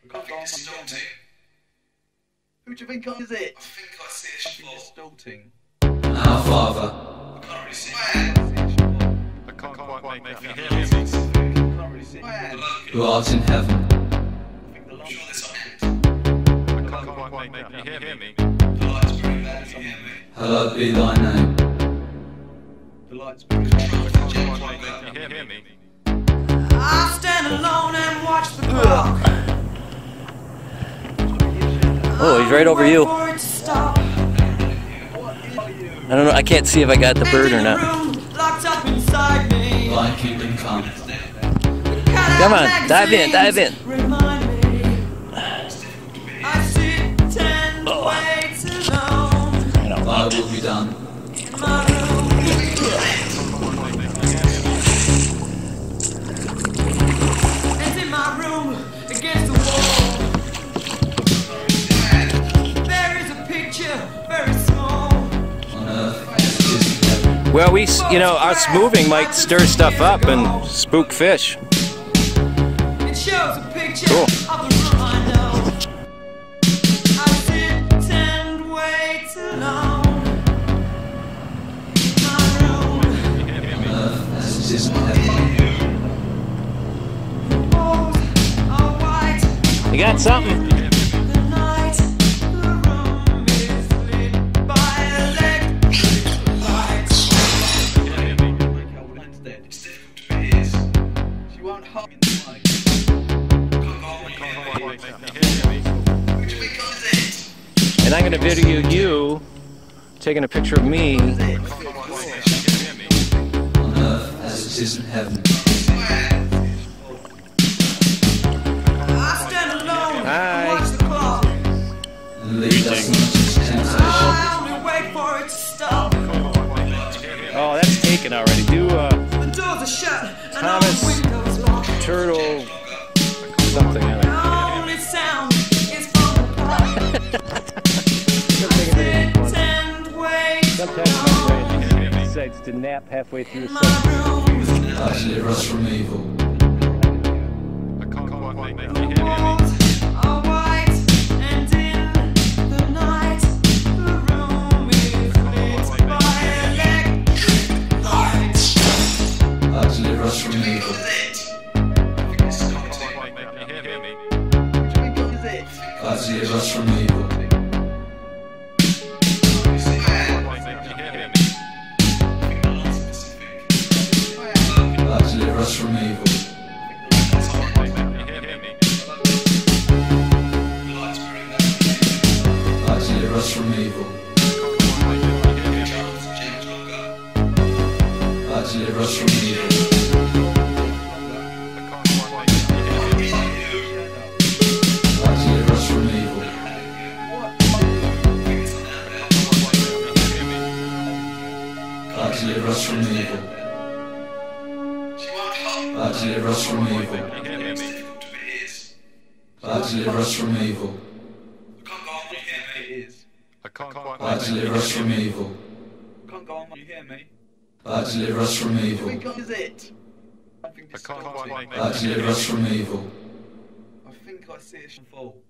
Stalting. Who do you think is it? I think I see a shot. Stalting. Our Father, I can't really see I can't quite make you hear me. Can't really see. who art in heaven, I think the I'm light. sure there's something. I can't quite make you hear me. The light's very bad if you hear me. hallowed be thy name. The light's pretty I can't quite make you hear me. I stand alone and watch the clock. Oh, he's right over you. For it to stop. I don't know. I can't see if I got the bird or not. Locked up inside me. Thy kingdom come, Come on, dive in, dive in. Remind me. I sit and wait too long I know. thy will be done, in my room. And in my room, against the wall, there is a picture, very small. on earth as it is in heaven. Well, us moving might stir stuff up and spook fish. It shows a picture Cool. of the room I know. I sit and wait too long. In my room, On earth as it is in heaven. walls are white. You got something? The night, the room is lit by electric lights. Dead. It's difficult to pierce. She won't hug in the mic. I can't go on when you hear me. Quite make you hear me. Who do you think is it? And I'm going to video you taking a picture of me. On earth as it is in heaven. I stand alone Hi. and watch the clock. And lead us not into temptation, I only wait for it to stop. Oh, that's taken already. Do The doors are shut and all Thomas. the windows locked. turtle something. I don't know. The only sound is from the clock. Sit and wait Sometimes my brain decides to nap halfway through in the my sentence. room. thy deliver us from evil. I can't quite make you hear me. Walls are white, and in the night, the room is lit by electric lights. Thy deliver us from evil. Quite make you hear me. Who do you think is it? Thy deliver us from evil. Quite make you hear me. Thy deliver us from evil. Quite make you hear me. Thy deliver us from evil. Thy deliver us from evil. Thy deliver us from evil. Thy deliver us from evil. Thy deliver us from evil. Thy deliver us from evil. It is. I can't quite Thy deliver us from evil. Can't go on when you hear me. Thy deliver us from Who evil. do you think is it? I think I it's can't Stalting. quite make Thy deliver us from evil. I think I see a fall.